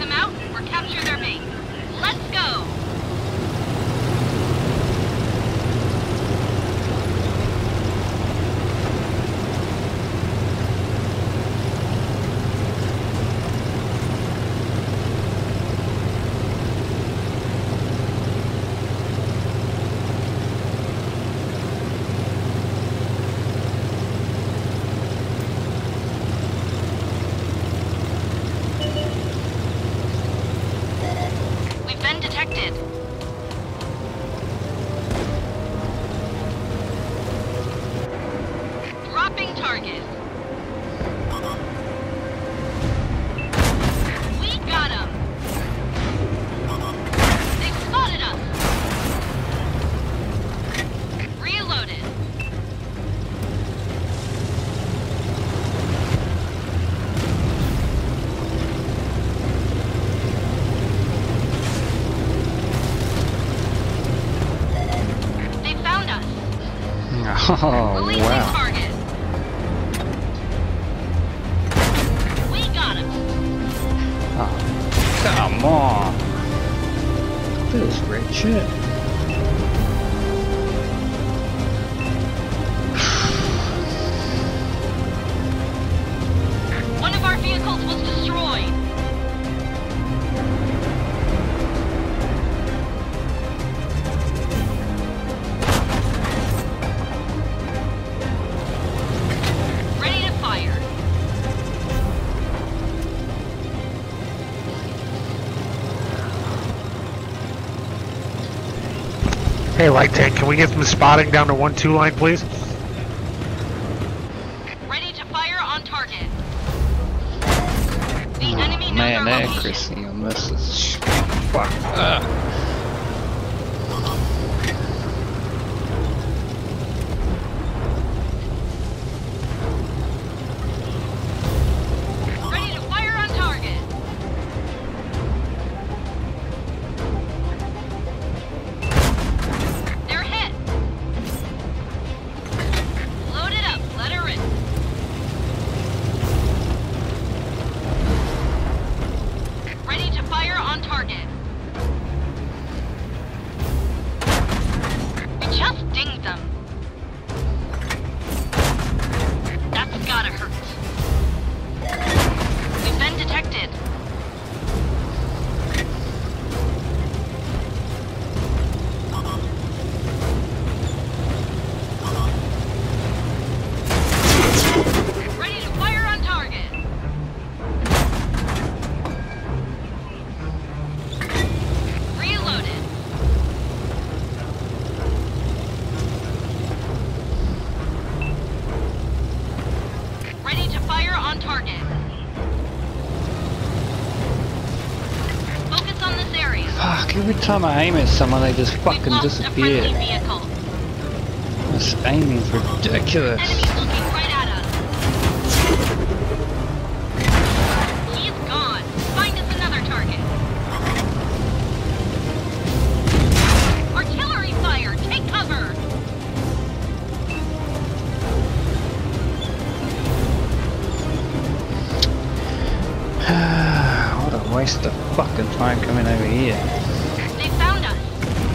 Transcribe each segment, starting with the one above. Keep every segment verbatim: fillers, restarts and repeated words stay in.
them out or capture their base. Let's go! Detected. Dropping target. We got him. They spotted us. Reloaded. Oh, Releasing wow. target. We got him. Oh, come on. This is great shit. One of our vehicles was destroyed. Hey, Light Tank, can we get some spotting down to one two line, please? Ready to fire on target. The Oh, enemy knows man, our the location. accuracy on this is fucked up. Ready to fire on target. They're hit. Load it up. Let her in. Ready to fire on target. We just dinged them. That's gotta hurt. We've been detected. Ready to fire on target. Reloaded. Ready to fire on target. Focus on this area. Fuck, every time I aim at someone they just We've fucking lost disappear. a friendly vehicle. This aiming's ridiculous. Enemies looking right at us. He's gone. Find us another target. Artillery fire. Take cover. What a waste of fucking time coming over here. They found us.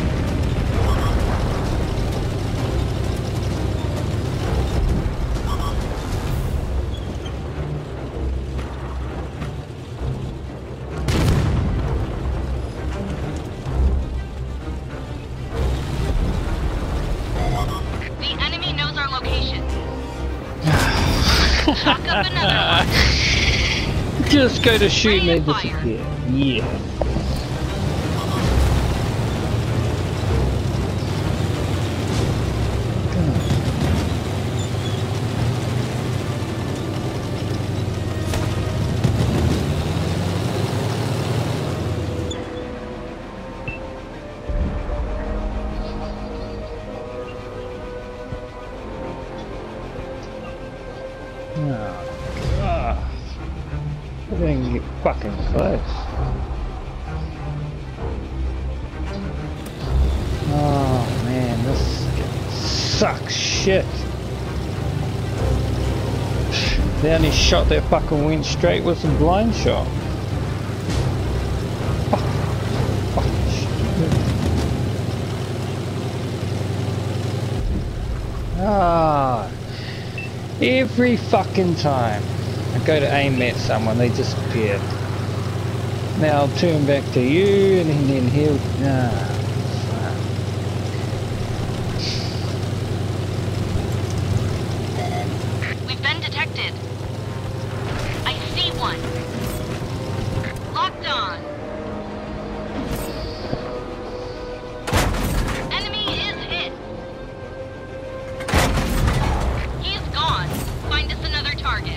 The enemy knows our location. Chalk up another one. Just go to shoot and they Ready to fire. disappear. Yeah. Oh, God. I didn't get fucking close. Oh man, this sucks shit. They only shot their fucking wind straight with some blind shot. Every fucking time I go to aim at someone, they disappear. Now I'll turn back to you, and then he'll... Ah, We've been detected. I see one. Locked on. Enemy is hit. He's gone. Find us another target.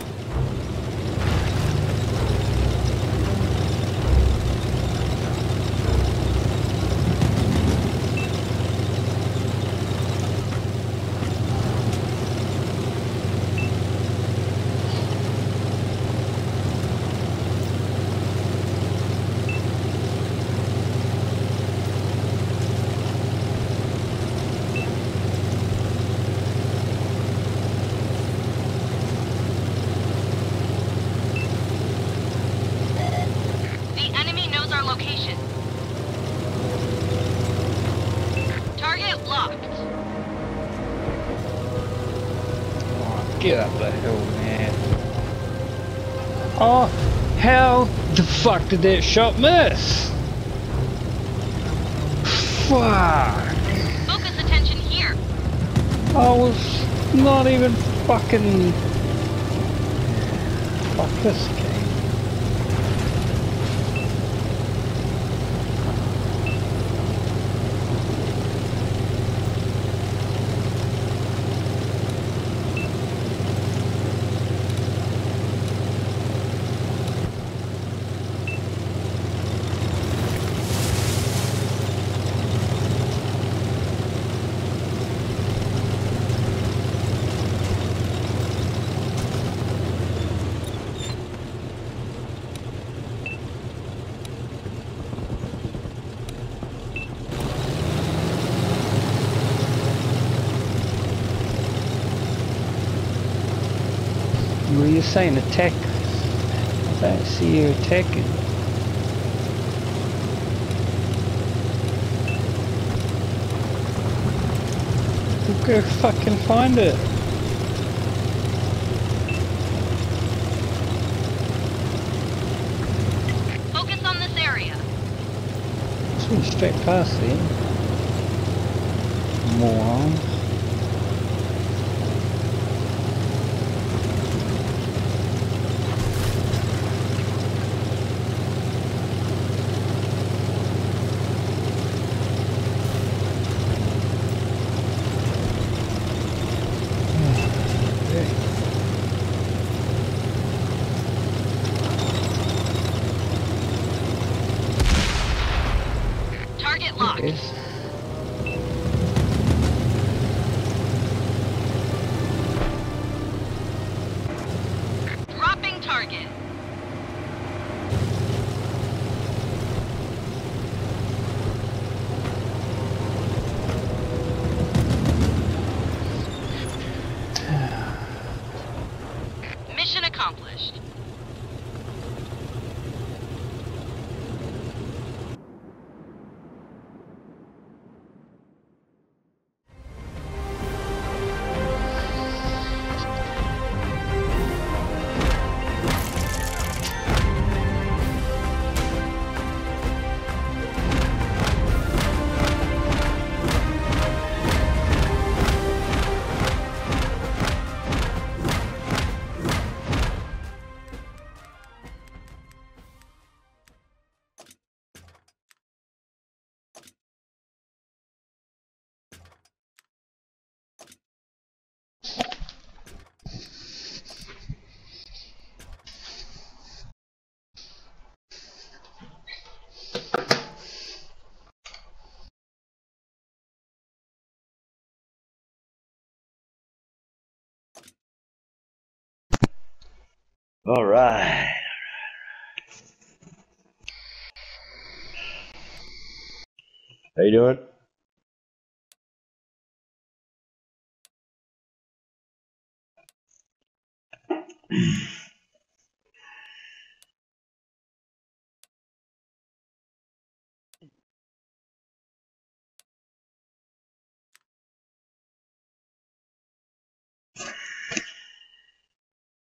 Location. Target locked. oh, get up the hill, man. Oh, how the fuck did that shot miss? Fuck. Focus attention here. I was not even fucking... Fuck this game. Were you saying attack? I don't see you attacking. Go fucking find it. Focus on this area. Just went straight past there. Moron. Target locked. Yes. Dropping target. Mission accomplished. All right. How you doing?